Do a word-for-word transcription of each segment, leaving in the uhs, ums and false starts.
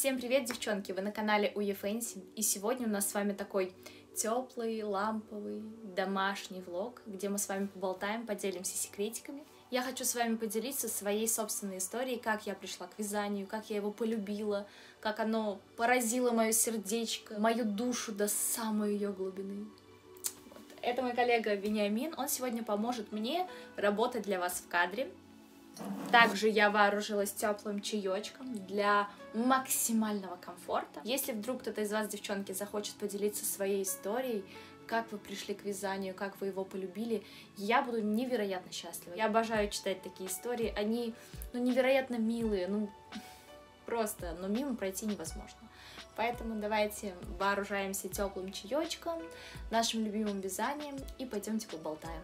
Всем привет, девчонки! Вы на канале Уефэнси, и сегодня у нас с вами такой теплый, ламповый, домашний влог, где мы с вами поболтаем, поделимся секретиками. Я хочу с вами поделиться своей собственной историей, как я пришла к вязанию, как я его полюбила, как оно поразило мое сердечко, мою душу до самой ее глубины. Вот. Это мой коллега Вениамин, он сегодня поможет мне работать для вас в кадре. Также я вооружилась теплым чаечком для максимального комфорта. Если вдруг кто-то из вас, девчонки, захочет поделиться своей историей, как вы пришли к вязанию, как вы его полюбили, я буду невероятно счастлива. Я обожаю читать такие истории, они ну, невероятно милые, ну просто, но мимо пройти невозможно. Поэтому давайте вооружаемся теплым чаечком, нашим любимым вязанием и пойдемте поболтаем.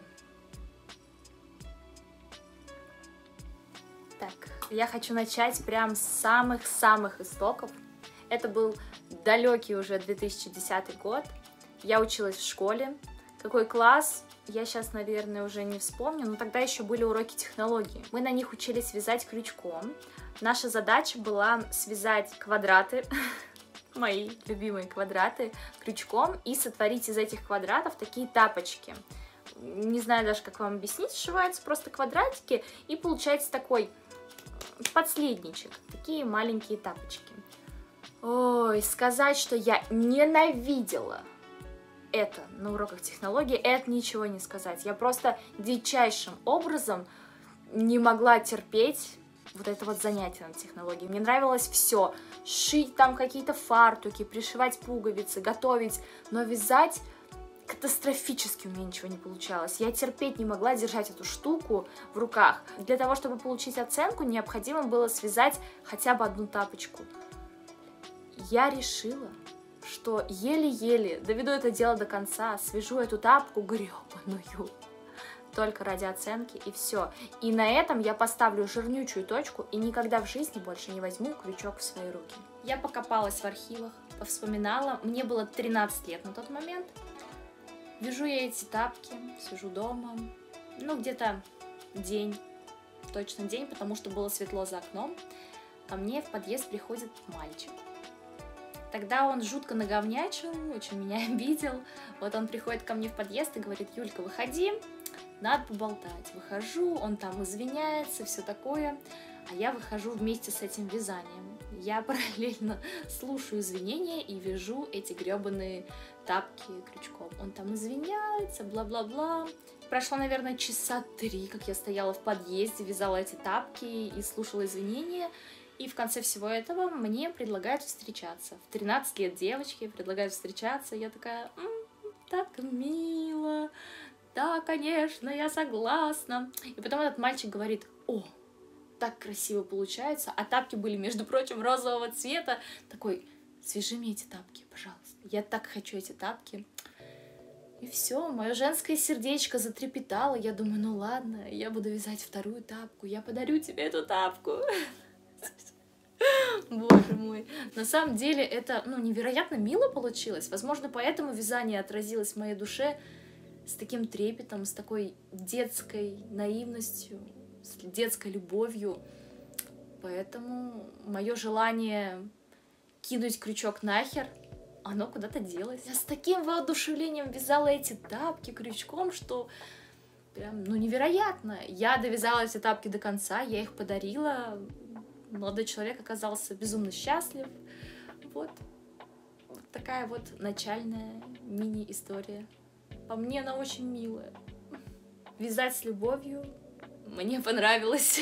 Так, я хочу начать прям с самых-самых истоков. Это был далекий уже две тысячи десятый год. Я училась в школе. Какой класс? Я сейчас, наверное, уже не вспомню, но тогда еще были уроки технологии. Мы на них учились вязать крючком. Наша задача была связать квадраты, мои любимые квадраты, крючком и сотворить из этих квадратов такие тапочки. Не знаю даже, как вам объяснить, сшиваются просто квадратики, и получается такой подследничек, такие маленькие тапочки. Ой, сказать, что я ненавидела это на уроках технологии, это ничего не сказать. Я просто дичайшим образом не могла терпеть вот это вот занятие на технологии. Мне нравилось все, шить там какие-то фартуки, пришивать пуговицы, готовить, но вязать катастрофически у меня ничего не получалось. Я терпеть не могла держать эту штуку в руках. Для того, чтобы получить оценку, необходимо было связать хотя бы одну тапочку. Я решила, что еле-еле доведу это дело до конца, свяжу эту тапку гребаную только ради оценки, и все. И на этом я поставлю жирнючую точку и никогда в жизни больше не возьму крючок в свои руки. Я покопалась в архивах, повспоминала. Мне было тринадцать лет на тот момент. Вяжу я эти тапки, сижу дома, ну где-то день, точно день, потому что было светло за окном. Ко мне в подъезд приходит мальчик. Тогда он жутко наговнячил, очень меня обидел. Вот он приходит ко мне в подъезд и говорит: Юлька, выходи, надо поболтать. Выхожу, он там извиняется, все такое, а я выхожу вместе с этим вязанием. Я параллельно слушаю извинения и вяжу эти гребаные тапки крючком. Он там извиняется, бла-бла-бла. Прошло, наверное, часа три, как я стояла в подъезде, вязала эти тапки и слушала извинения. И в конце всего этого мне предлагают встречаться. В тринадцать лет девочки предлагают встречаться. Я такая: м-м, так мило, да, конечно, я согласна. И потом этот мальчик говорит: о, так красиво получается. А тапки были, между прочим, розового цвета. Такой: свяжи мне эти тапки, пожалуйста. Я так хочу эти тапки. И все, мое женское сердечко затрепетало. Я думаю: ну ладно, я буду вязать вторую тапку. Я подарю тебе эту тапку. Боже мой. На самом деле это ну, невероятно мило получилось. Возможно, поэтому вязание отразилось в моей душе с таким трепетом, с такой детской наивностью, с детской любовью. Поэтому мое желание кинуть крючок нахер, оно куда-то делось. Я с таким воодушевлением вязала эти тапки крючком, что прям, ну, невероятно. Я довязала эти тапки до конца, я их подарила. Молодой человек оказался безумно счастлив. Вот, вот такая вот начальная мини-история. По мне она очень милая. Вязать с любовью мне понравилось.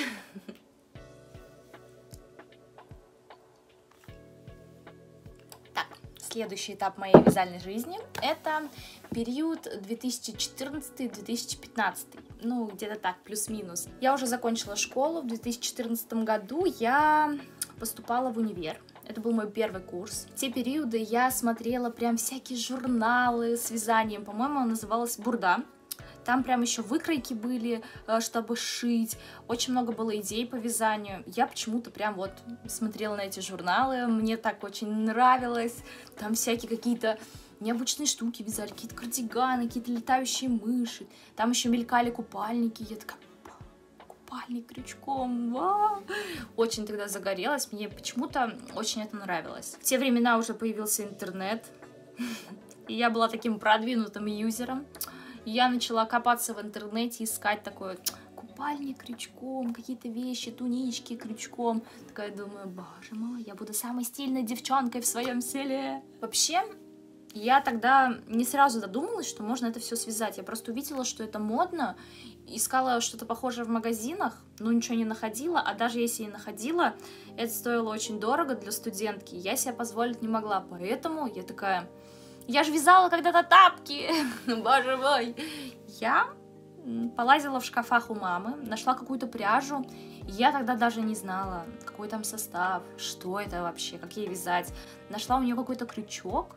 Так, следующий этап моей вязальной жизни — это период две тысячи четырнадцатый — две тысячи пятнадцатый. Ну, где-то так, плюс-минус. Я уже закончила школу. В две тысячи четырнадцатом году я поступала в универ. Это был мой первый курс. В те периоды я смотрела прям всякие журналы с вязанием. По-моему, он назывался «Бурда». Там прям еще выкройки были, чтобы шить. Очень много было идей по вязанию. Я почему-то прям вот смотрела на эти журналы. Мне так очень нравилось. Там всякие какие-то необычные штуки вязали, какие-то кардиганы, какие-то летающие мыши. Там еще мелькали купальники. Я такая: купальник крючком. Вау! очень тогда загорелась, мне почему-то очень это нравилось. В те времена уже появился интернет, и я была таким продвинутым юзером. Я начала копаться в интернете, искать такой купальник крючком, какие-то вещи, тунички крючком. Такая думаю, боже мой, я буду самой стильной девчонкой в своем селе. Вообще, я тогда не сразу додумалась, что можно это все связать. Я просто увидела, что это модно, искала что-то похожее в магазинах, но ничего не находила, а даже если и находила, это стоило очень дорого для студентки, я себе позволить не могла, поэтому я такая, я же вязала когда-то тапки, боже мой. Я полазила в шкафах у мамы, нашла какую-то пряжу, я тогда даже не знала, какой там состав, что это вообще, как ей вязать. Нашла у нее какой-то крючок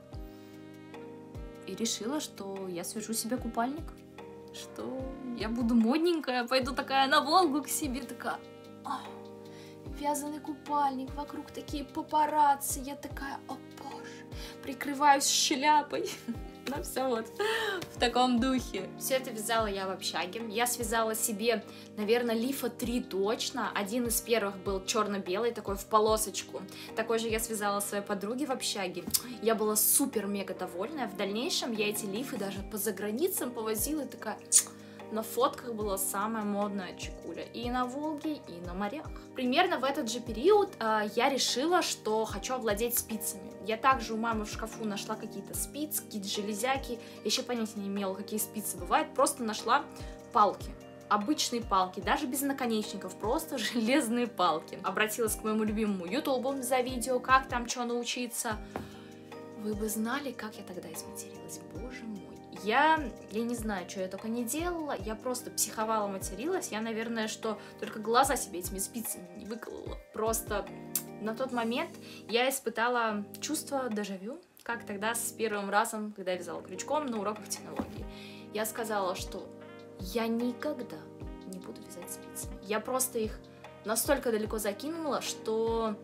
и решила, что я свяжу себе купальник, что я буду модненькая, пойду такая на Волгу к себе, такая, о, вязаный купальник, вокруг такие папарацци, я такая, о боже, прикрываюсь шляпой. Ну, все вот в таком духе. Все это вязала я в общаге. Я связала себе, наверное, лифа три точно. Один из первых был черно-белый, такой в полосочку. Такой же я связала своей подруге в общаге. Я была супер-мега довольная. В дальнейшем я эти лифы даже по заграницам повозила. Такая... На фотках была самая модная чекуля и на Волге, и на морях. Примерно в этот же период э, я решила, что хочу овладеть спицами. Я также у мамы в шкафу нашла какие-то спицы, какие-то железяки. Еще понятия не имела, какие спицы бывают. Просто нашла палки. Обычные палки, даже без наконечников, просто железные палки. Обратилась к моему любимому ютубу за видео, как там что научиться. Вы бы знали, как я тогда изматерилась, боже мой. Я, я не знаю, что я только не делала, я просто психовала, материлась, я, наверное, что только глаза себе этими спицами не выколола. Просто на тот момент я испытала чувство дежавю, как тогда с первым разом, когда я вязала крючком на уроках технологии. Я сказала, что я никогда не буду вязать спицами. Я просто их настолько далеко закинула, что...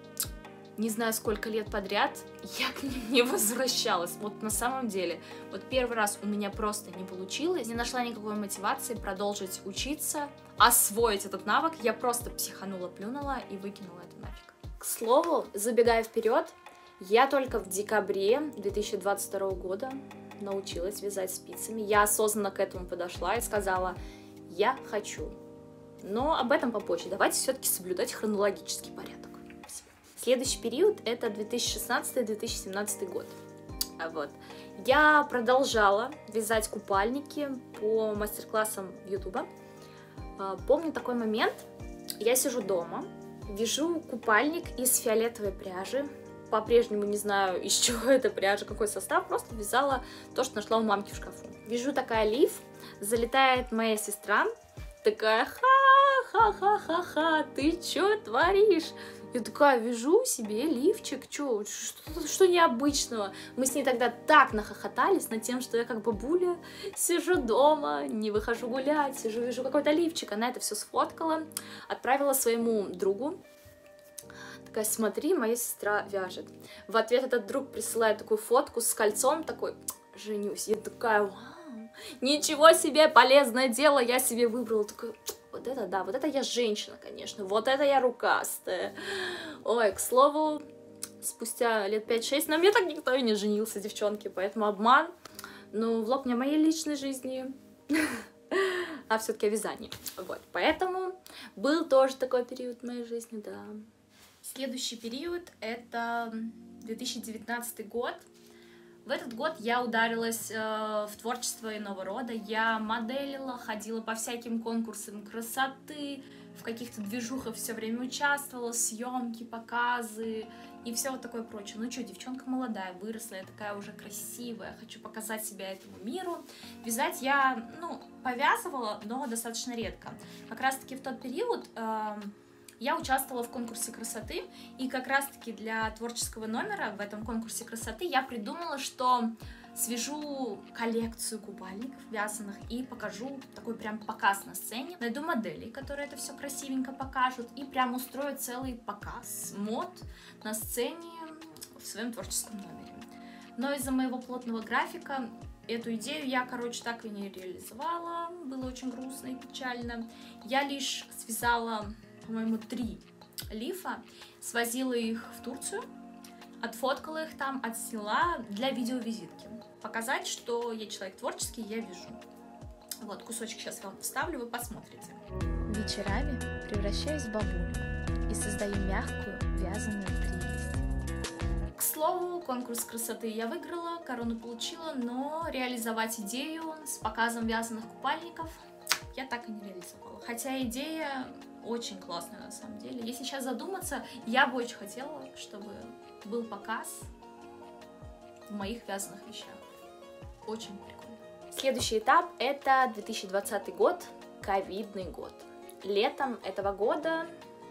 не знаю, сколько лет подряд я к ним не возвращалась. Вот на самом деле, вот первый раз у меня просто не получилось, не нашла никакой мотивации продолжить учиться, освоить этот навык, я просто психанула, плюнула и выкинула это нафиг. К слову, забегая вперед, я только в декабре две тысячи двадцать второго года научилась вязать спицами. Я осознанно к этому подошла и сказала, я хочу. Но об этом попозже. Давайте все-таки соблюдать хронологический порядок. Следующий период это две тысячи шестнадцатый — две тысячи семнадцатый год. Вот. Я продолжала вязать купальники по мастер-классам Ютуба. Помню такой момент, я сижу дома, вяжу купальник из фиолетовой пряжи. По-прежнему не знаю, из чего эта пряжа, какой состав, просто вязала то, что нашла у мамки в шкафу. Вяжу такая лиф, залетает моя сестра, такая, ха-ха-ха-ха-ха, ты чё творишь? Я такая, вяжу себе лифчик, чё, что, что необычного? Мы с ней тогда так нахохотались над тем, что я как бабуля сижу дома, не выхожу гулять, сижу, вяжу какой-то лифчик. Она это все сфоткала, отправила своему другу. Такая, смотри, моя сестра вяжет. В ответ этот друг присылает такую фотку с кольцом, такой, женюсь. Я такая, вау, ничего себе, полезное дело я себе выбрала. Такая, вот это да, вот это я женщина, конечно, вот это я рукастая. Ой, к слову, спустя лет пять-шесть на мне так никто и не женился, девчонки, поэтому обман. Ну, влог не о моей личной жизни, а все-таки о вязании. Вот, поэтому был тоже такой период в моей жизни, да. Следующий период это две тысячи девятнадцатый год. В этот год я ударилась э, в творчество иного рода. Я моделила, ходила по всяким конкурсам красоты, в каких-то движухах все время участвовала, съемки, показы и все вот такое прочее. Ну что, девчонка молодая, выросла, я такая уже красивая, хочу показать себя этому миру. Вязать я, ну, повязывала, но достаточно редко. Как раз-таки в тот период... Э, Я участвовала в конкурсе красоты, и как раз-таки для творческого номера в этом конкурсе красоты я придумала, что свяжу коллекцию купальников вязаных и покажу такой прям показ на сцене. Найду моделей, которые это все красивенько покажут, и прям устрою целый показ мод на сцене в своем творческом номере. Но из-за моего плотного графика эту идею я, короче, так и не реализовала, было очень грустно и печально. Я лишь связала... по-моему, три лифа, свозила их в Турцию, отфоткала их там, отсняла для видеовизитки. Показать, что я человек творческий, я вяжу. Вот, кусочек сейчас вам вставлю, вы посмотрите. Вечерами превращаюсь в бабулю и создаю мягкую вязаную прелесть. К слову, конкурс красоты я выиграла, корону получила, но реализовать идею с показом вязаных купальников я так и не реализовала. Хотя идея очень классная на самом деле. Если сейчас задуматься, я бы очень хотела, чтобы был показ в моих вязаных вещах. Очень прикольно. Следующий этап — это две тысячи двадцатый год, ковидный год. Летом этого года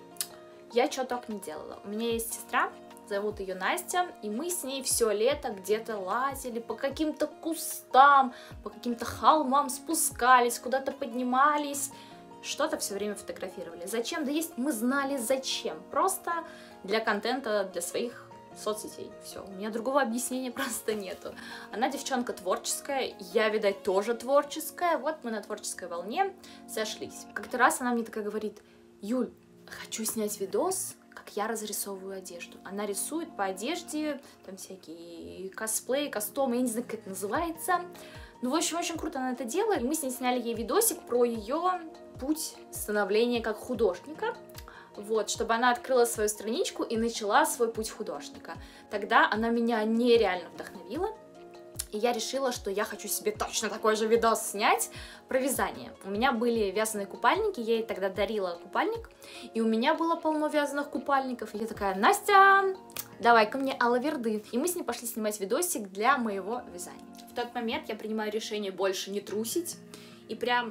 я что только не делала. У меня есть сестра, зовут ее Настя, и мы с ней все лето где-то лазили по каким-то кустам, по каким-то холмам, спускались, куда-то поднимались, что-то все время фотографировали. Зачем? Да есть, мы знали зачем. Просто для контента, для своих соцсетей. Все, у меня другого объяснения просто нету. Она девчонка творческая, я, видать, тоже творческая. Вот мы на творческой волне сошлись. Как-то раз она мне такая говорит: Юль, хочу снять видос, как я разрисовываю одежду. Она рисует по одежде, там всякие косплеи, кастомы, я не знаю, как это называется. Ну, в общем, очень круто она это делает. И мы с ней сняли ей видосик про ее путь становления как художника. Вот, чтобы она открыла свою страничку и начала свой путь художника. Тогда она меня нереально вдохновила. И я решила, что я хочу себе точно такой же видос снять про вязание. У меня были вязаные купальники, я ей тогда дарила купальник, и у меня было полно вязаных купальников. И я такая: Настя, давай ко мне алаверды. И мы с ней пошли снимать видосик для моего вязания. В тот момент я принимаю решение больше не трусить и прям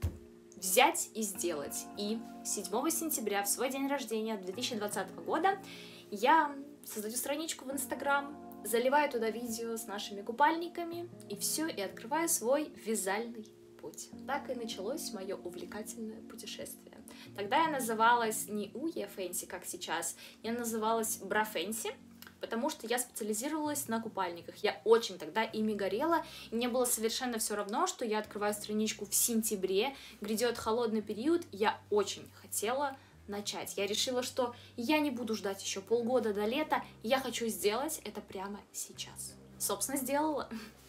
взять и сделать. И седьмого сентября, в свой день рождения две тысячи двадцатого года, я создаю страничку в Инстаграм, заливаю туда видео с нашими купальниками, и все, и открываю свой вязальный путь. Так и началось мое увлекательное путешествие. Тогда я называлась не Уе Фэнси, как сейчас, я называлась Бра Фэнси, потому что я специализировалась на купальниках. Я очень тогда ими горела, и мне было совершенно все равно, что я открываю страничку в сентябре, грядет холодный период, я очень хотела начать. Я решила, что я не буду ждать еще полгода до лета, я хочу сделать это прямо сейчас. Собственно, сделала.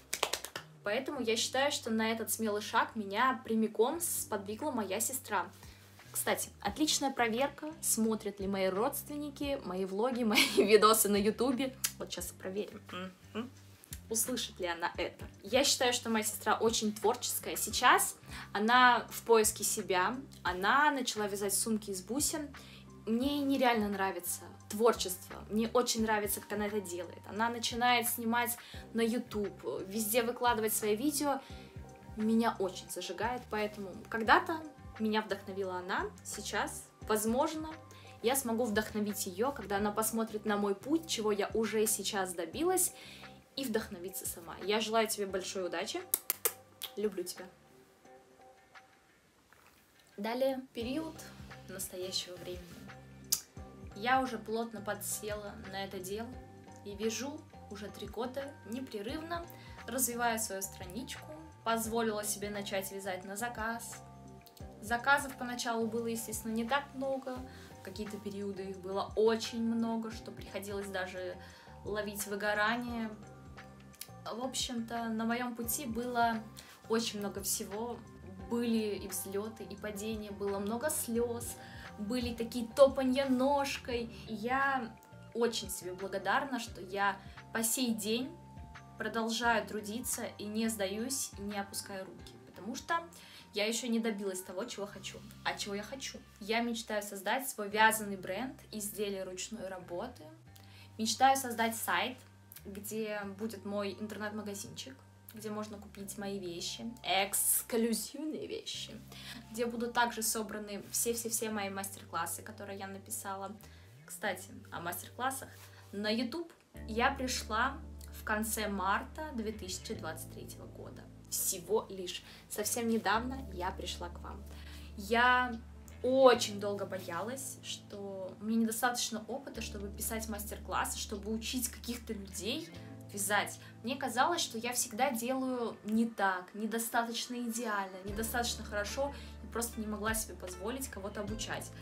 Поэтому я считаю, что на этот смелый шаг меня прямиком сподвигла моя сестра. Кстати, отличная проверка, смотрят ли мои родственники мои влоги, мои видосы на ютубе. Вот сейчас проверим, м-м. услышит ли она это. Я считаю, что моя сестра очень творческая. Сейчас она в поиске себя, она начала вязать сумки из бусин. Мне нереально нравится творчество, мне очень нравится, как она это делает. Она начинает снимать на ютуб, везде выкладывать свои видео. Меня очень зажигает, поэтому когда-то меня вдохновила она, сейчас, возможно, я смогу вдохновить ее, когда она посмотрит на мой путь, чего я уже сейчас добилась, и вдохновиться сама. Я желаю тебе большой удачи, люблю тебя. Далее, период настоящего времени. Я уже плотно подсела на это дело и вяжу уже три года непрерывно, развивая свою страничку, позволила себе начать вязать на заказ. Заказов поначалу было, естественно, не так много, в какие-то периоды их было очень много, что приходилось даже ловить выгорание. В общем-то, на моем пути было очень много всего, были и взлеты, и падения, было много слез, были такие топанья ножкой. И я очень себе благодарна, что я по сей день продолжаю трудиться и не сдаюсь, и не опускаю руки, потому что я еще не добилась того, чего хочу. А чего я хочу? Я мечтаю создать свой вязаный бренд изделий ручной работы. Мечтаю создать сайт, где будет мой интернет-магазинчик, где можно купить мои вещи, эксклюзивные вещи, где будут также собраны все-все-все мои мастер-классы, которые я написала. Кстати, о мастер-классах. На YouTube я пришла в конце марта две тысячи двадцать третьего года. Всего лишь. Совсем недавно я пришла к вам. Я очень долго боялась, что у меня недостаточно опыта, чтобы писать мастер-классы, чтобы учить каких-то людей вязать. Мне казалось, что я всегда делаю не так, недостаточно идеально, недостаточно хорошо, и просто не могла себе позволить кого-то обучать.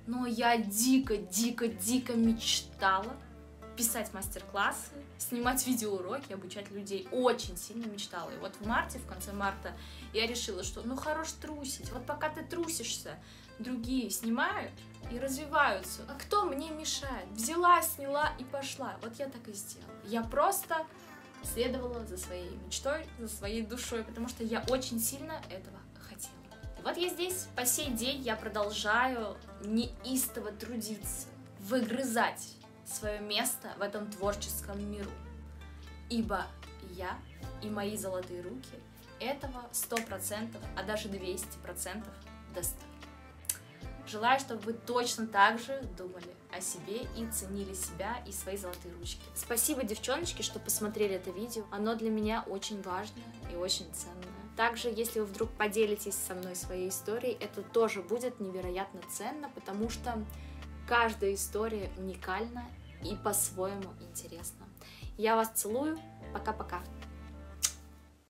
Но я дико-дико-дико мечтала писать мастер-классы, снимать видеоуроки, обучать людей. Очень сильно мечтала. И вот в марте, в конце марта, я решила, что ну хорош трусить. Вот пока ты трусишься, другие снимают и развиваются. А кто мне мешает? Взяла, сняла и пошла. Вот я так и сделала. Я просто следовала за своей мечтой, за своей душой, потому что я очень сильно этого хотела. И вот я здесь. По сей день я продолжаю неистово трудиться, выгрызать свое место в этом творческом миру. Ибо я и мои золотые руки этого сто процентов, а даже двести процентов достойны. Желаю, чтобы вы точно так же думали о себе и ценили себя и свои золотые ручки. Спасибо, девчоночки, что посмотрели это видео. Оно для меня очень важное и очень ценное. Также, если вы вдруг поделитесь со мной своей историей, это тоже будет невероятно ценно, потому что каждая история уникальна и по-своему интересна. Я вас целую. Пока-пока.